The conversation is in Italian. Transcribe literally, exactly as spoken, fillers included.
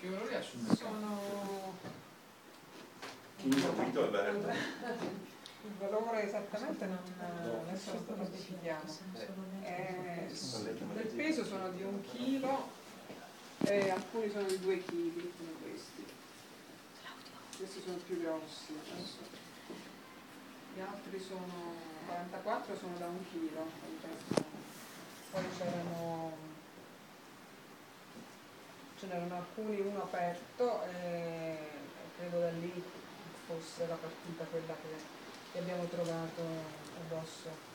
Che valori ha sul mercato? Sono... Chi mi ha capito Alberto? Il valore esattamente non, adesso lo specifichiamo. Eh, del peso sono di un chilo e alcuni sono di due chili, come questi. Questi sono più grossi. Adesso. Gli altri sono quarantaquattro, sono da un chilo. Poi c'erano ce n'erano alcuni, uno aperto e credo da lì fosse la partita quella che che abbiamo trovato addosso